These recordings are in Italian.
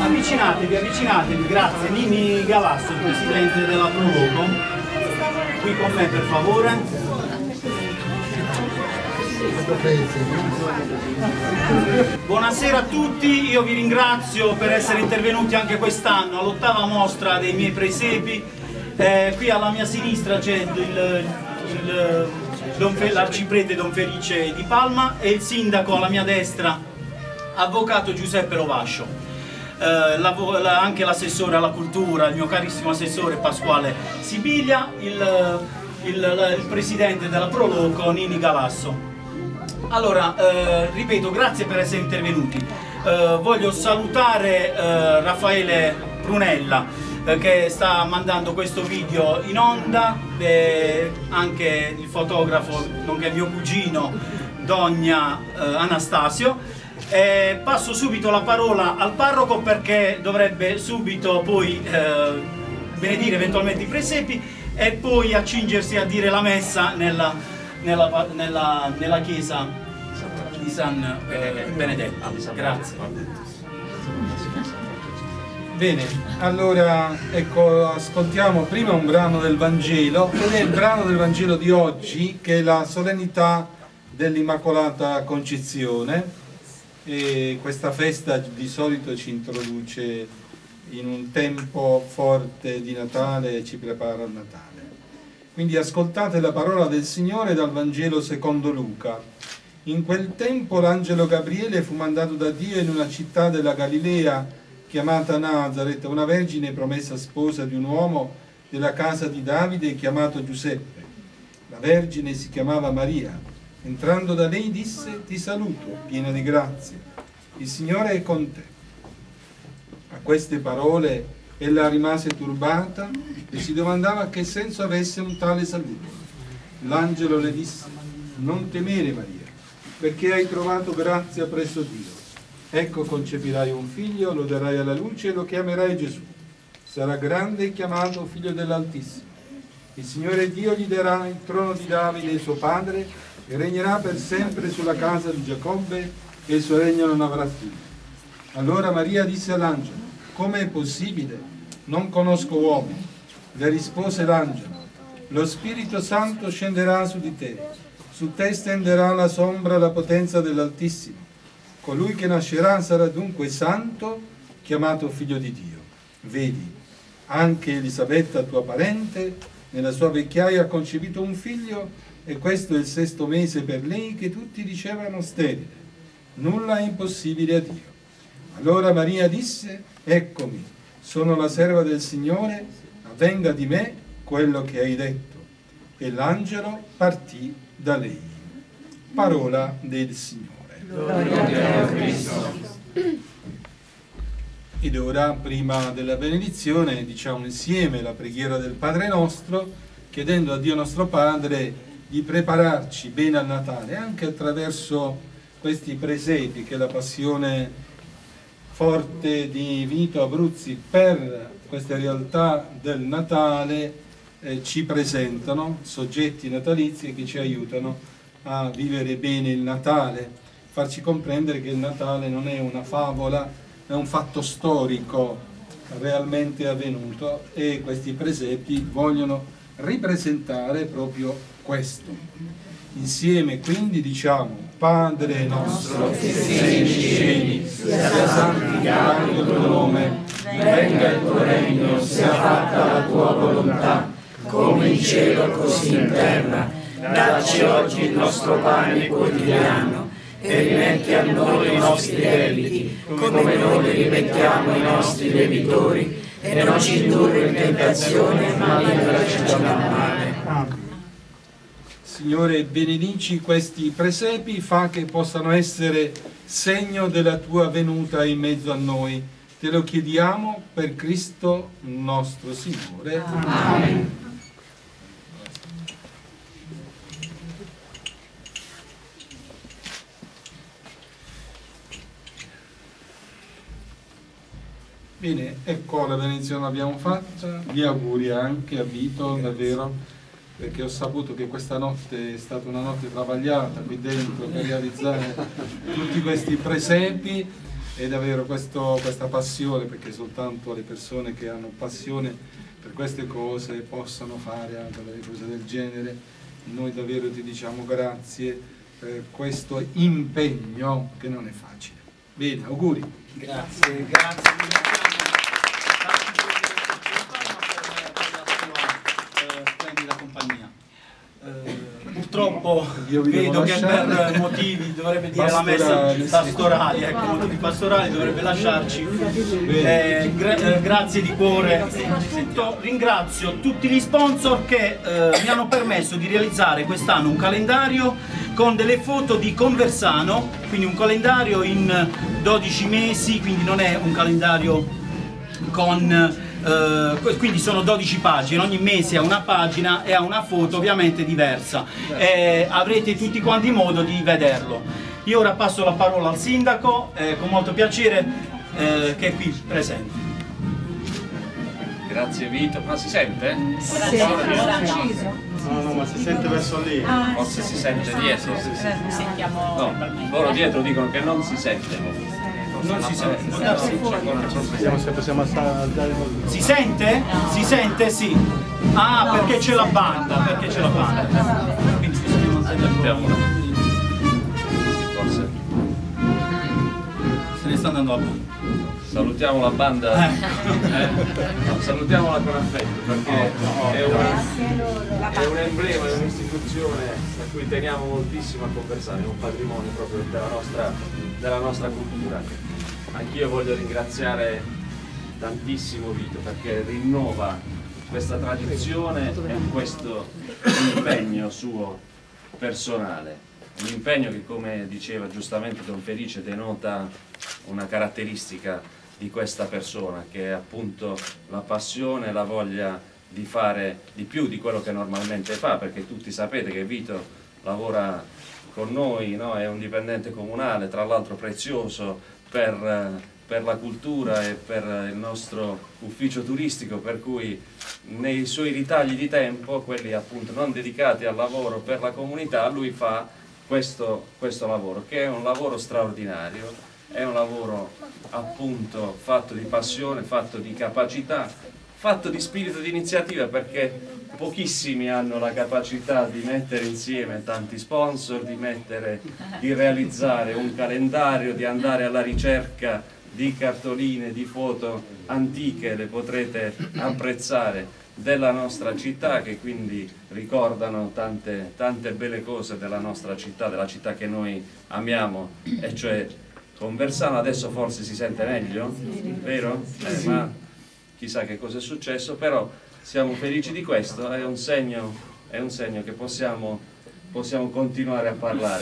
Avvicinatevi, avvicinatevi, grazie. Nini Galasso, il presidente della Proloco. Qui con me per favore. Buonasera a tutti, io vi ringrazio per essere intervenuti anche quest'anno all'8ª mostra dei miei presepi. Qui alla mia sinistra c'è l'arciprete Don Felice di Palma e il sindaco alla mia destra, avvocato Giuseppe Rovascio. Anche l'assessore alla cultura, il mio carissimo assessore Pasquale Sibiglia, il presidente della Proloco Nini Galasso. Allora, ripeto, grazie per essere intervenuti. Voglio salutare Raffaele Prunella che sta mandando questo video in onda, anche il fotografo, nonché mio cugino Dogna Anastasio. Passo subito la parola al parroco perché dovrebbe subito poi benedire eventualmente i presepi e poi accingersi a dire la messa nella chiesa di San Benedetto. Grazie. Bene, allora ecco, ascoltiamo prima un brano del Vangelo, ed è il brano del Vangelo di oggi, che è la solennità dell'Immacolata Concezione. E questa festa di solito ci introduce in un tempo forte di Natale e ci prepara al Natale. Quindi ascoltate la parola del Signore dal Vangelo secondo Luca. In quel tempo l'angelo Gabriele fu mandato da Dio in una città della Galilea chiamata Nazaret, una vergine promessa sposa di un uomo della casa di Davide chiamato Giuseppe. La vergine si chiamava Maria. Entrando da lei disse: ti saluto, piena di grazia, il Signore è con te. A queste parole ella rimase turbata e si domandava che senso avesse un tale saluto. L'angelo le disse: non temere Maria, perché hai trovato grazia presso Dio. Ecco, concepirai un figlio, lo darai alla luce e lo chiamerai Gesù. Sarà grande e chiamato figlio dell'Altissimo. Il Signore Dio gli darà il trono di Davide suo padre e regnerà per sempre sulla casa di Giacobbe e il suo regno non avrà fine. Allora Maria disse all'angelo: come è possibile? Non conosco uomini. Le rispose l'angelo: lo Spirito Santo scenderà su di te, su te stenderà la sombra la potenza dell'Altissimo. Colui che nascerà sarà dunque santo, chiamato figlio di Dio. Vedi, anche Elisabetta, tua parente, nella sua vecchiaia ha concepito un figlio, e questo è il 6° mese per lei, che tutti dicevano sterile. Nulla è impossibile a Dio. Allora Maria disse: eccomi, sono la serva del Signore, avvenga di me quello che hai detto. E l'angelo partì da lei. Parola del Signore. Gloria a Cristo. Ed ora, prima della benedizione, diciamo insieme la preghiera del Padre nostro, chiedendo a Dio nostro Padre di prepararci bene al Natale, anche attraverso questi presepi che la passione forte di Vito Abruzzi per queste realtà del Natale ci presentano, soggetti natalizi che ci aiutano a vivere bene il Natale, farci comprendere che il Natale non è una favola, è un fatto storico realmente avvenuto, e questi presepi vogliono ripresentare proprio questo. Insieme quindi diciamo: Padre nostro che sei nei cieli, sia santificato il tuo nome, venga il tuo regno, sia fatta la tua volontà, come in cielo così in terra. Dacci oggi il nostro pane quotidiano e rimetti a noi i nostri debiti, come noi li rimettiamo ai nostri debitori, e non ci indurre in tentazione, ma liberaci dal male. Signore, benedici questi presepi, fa che possano essere segno della tua venuta in mezzo a noi. Te lo chiediamo per Cristo nostro Signore. Amen. Bene, ecco la benedizione l'abbiamo fatta, gli auguri anche a Vito, davvero, perché ho saputo che questa notte è stata una notte travagliata qui dentro per realizzare tutti questi presepi, è davvero questa passione, perché soltanto le persone che hanno passione per queste cose possono fare anche delle cose del genere. Noi davvero ti diciamo grazie per questo impegno che non è facile. Bene, auguri. Grazie, grazie per la splendida compagnia. Purtroppo vedo che per motivi dovrebbe dire la messa pastorali, ecco, motivi pastorali dovrebbe lasciarci. Grazie di cuore. Ringrazio tutti gli sponsor che mi hanno permesso di realizzare quest'anno un calendario con delle foto di Conversano, quindi un calendario in 12 mesi, quindi non è un calendario con quindi sono 12 pagine, ogni mese ha una pagina e ha una foto ovviamente diversa, avrete tutti quanti modo di vederlo. Io ora passo la parola al sindaco con molto piacere che è qui presente. Grazie Vito, ma si sente? No, ma si sente verso lì. Forse si sente dietro. Sentiamo. No, loro dietro dicono che non si sente. Non si sente. Possiamo alzare. Si sente? Si sente? Sì. Ah, perché c'è la banda, perché c'è la banda. Quindi bisogna Sentiamo. Sì, forse. se ne sta andando la banda. Salutiamo la banda. No, salutiamola con affetto perché è un emblema, è un'istituzione a cui teniamo moltissimo a Conversano, è un patrimonio proprio della nostra cultura. Anch'io voglio ringraziare tantissimo Vito perché rinnova questa tradizione e questo impegno suo personale. Un impegno che, come diceva giustamente Don Felice, denota una caratteristica di questa persona, che è appunto la passione e la voglia di fare di più di quello che normalmente fa, perché tutti sapete che Vito lavora con noi, no? È un dipendente comunale, tra l'altro prezioso per la cultura e per il nostro ufficio turistico, per cui nei suoi ritagli di tempo, quelli appunto non dedicati al lavoro per la comunità, lui fa questo lavoro, che è un lavoro straordinario, è un lavoro appunto fatto di passione, fatto di capacità, fatto di spirito di iniziativa, perché pochissimi hanno la capacità di mettere insieme tanti sponsor, di realizzare un calendario, di andare alla ricerca di cartoline, di foto antiche, le potrete apprezzare, della nostra città, che quindi ricordano tante belle cose della nostra città, della città che noi amiamo, e cioè Conversano. Adesso forse si sente meglio, vero? Ma chissà che cosa è successo, però siamo felici di questo, è un segno che possiamo continuare a parlare.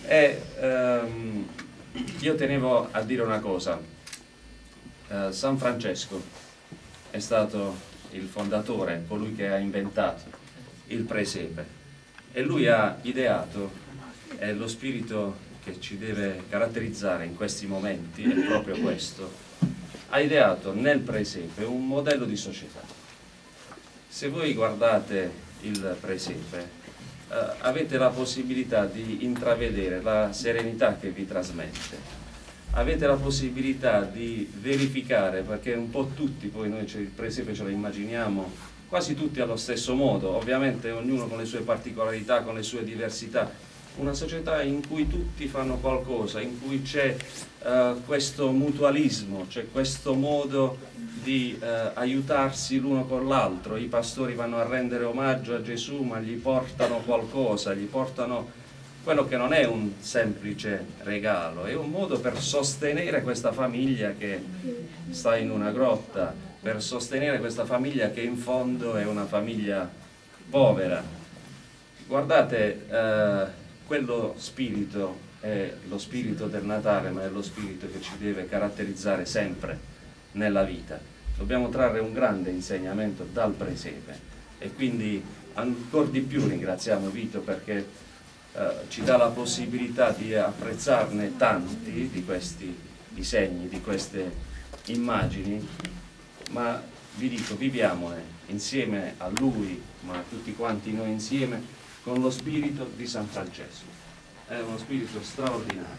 Io tenevo a dire una cosa. San Francesco è stato il fondatore, colui che ha inventato il presepe, e lui ha ideato, è lo spirito che ci deve caratterizzare in questi momenti, è proprio questo, ha ideato nel presepe un modello di società. Se voi guardate il presepe avete la possibilità di intravedere la serenità che vi trasmette, avete la possibilità di verificare, perché un po' tutti, poi noi il presepe ce lo immaginiamo quasi tutti allo stesso modo, ovviamente ognuno con le sue particolarità, con le sue diversità, una società in cui tutti fanno qualcosa, in cui c'è questo mutualismo, c'è questo modo di aiutarsi l'uno con l'altro. I pastori vanno a rendere omaggio a Gesù, ma gli portano qualcosa, gli portano quello che non è un semplice regalo, è un modo per sostenere questa famiglia che sta in una grotta, per sostenere questa famiglia che in fondo è una famiglia povera. Guardate, quello spirito è lo spirito del Natale, ma è lo spirito che ci deve caratterizzare sempre nella vita. Dobbiamo trarre un grande insegnamento dal presepe, e quindi ancora di più ringraziamo Vito perché ci dà la possibilità di apprezzarne tanti di questi disegni, di queste immagini, ma vi dico, viviamone insieme a lui, ma a tutti quanti noi insieme, con lo spirito di San Francesco. È uno spirito straordinario,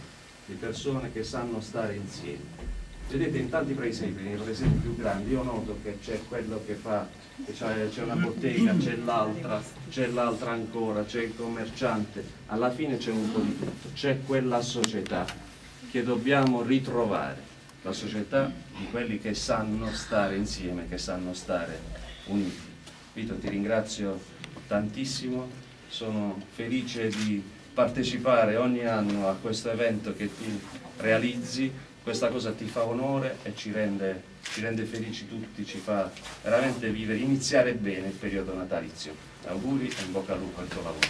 di persone che sanno stare insieme. Vedete, in tanti presepi, nei presepi più grandi, io noto che c'è quello che fa, c'è una bottega, c'è l'altra ancora, c'è il commerciante, alla fine c'è un po' di tutto, c'è quella società che dobbiamo ritrovare, la società di quelli che sanno stare insieme, che sanno stare uniti. Vito, ti ringrazio tantissimo, sono felice di partecipare ogni anno a questo evento che tu realizzi. Questa cosa ti fa onore e ci rende felici tutti, ci fa veramente vivere, iniziare bene il periodo natalizio. Auguri e in bocca al lupo al tuo lavoro.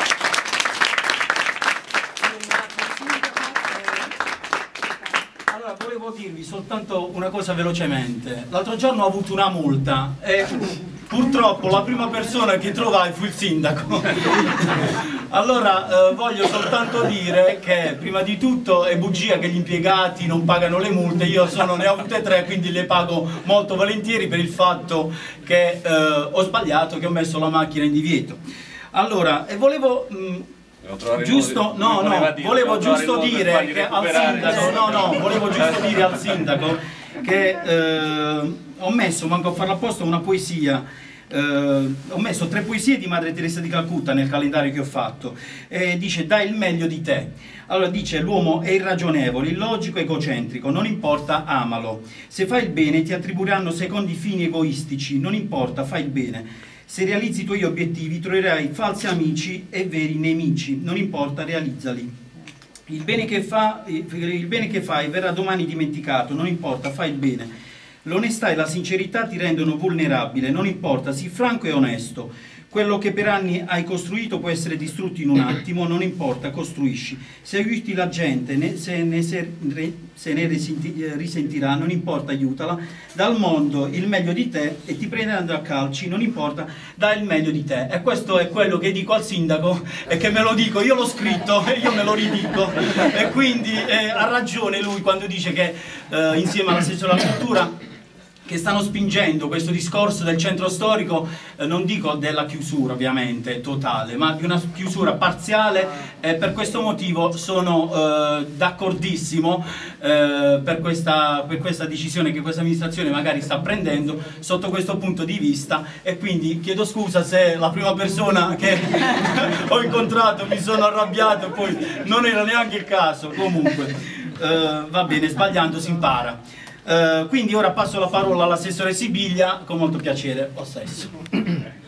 Allora, volevo dirvi soltanto una cosa velocemente. L'altro giorno ho avuto una multa e purtroppo la prima persona che trovai fu il sindaco. Allora voglio soltanto dire che prima di tutto è bugia che gli impiegati non pagano le multe. Io ne ho avute 3, quindi le pago molto volentieri per il fatto che ho sbagliato, che ho messo la macchina in divieto. Allora, e volevo giusto, volevo giusto dire che al sindaco, volevo giusto dire al sindaco che ho messo, manco a farla apposta, una poesia. Ho messo 3 poesie di Madre Teresa di Calcutta nel calendario che ho fatto. Dice: dai il meglio di te. Allora dice: l'uomo è irragionevole, illogico, egocentrico, non importa, amalo. Se fai il bene ti attribuiranno secondi fini egoistici, non importa, fai il bene. Se realizzi i tuoi obiettivi troverai falsi amici e veri nemici, non importa, realizzali. Il bene che fai verrà domani dimenticato, non importa, fai il bene. L'onestà e la sincerità ti rendono vulnerabile, non importa, sii franco e onesto. Quello che per anni hai costruito può essere distrutto in un attimo, non importa, costruisci. Se aiuti la gente, se ne risentirà, non importa, aiutala. Dal mondo il meglio di te e ti prenderanno a calci, non importa, dai il meglio di te. E questo è quello che dico al sindaco e che me lo dico, io l'ho scritto e io me lo ridico. E quindi ha ragione lui quando dice che insieme all'assessore alla cultura che stanno spingendo questo discorso del centro storico, non dico della chiusura ovviamente totale, ma di una chiusura parziale, e per questo motivo sono d'accordissimo per questa decisione che questa amministrazione magari sta prendendo sotto questo punto di vista, e quindi chiedo scusa se la prima persona che ho incontrato mi sono arrabbiato, poi non era neanche il caso. Comunque va bene, sbagliando si impara. Quindi ora passo la parola all'assessore Sibiglia, con molto piacere, possesso.